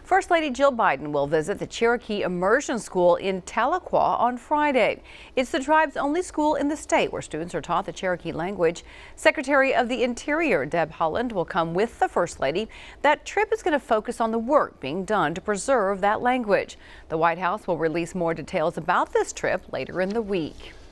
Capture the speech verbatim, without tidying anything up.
First Lady Jill Biden will visit the Cherokee Immersion School in Tahlequah on Friday. It's the tribe's only school in the state where students are taught the Cherokee language. Secretary of the Interior Deb Haaland will come with the First Lady. That trip is going to focus on the work being done to preserve that language. The White House will release more details about this trip later in the week.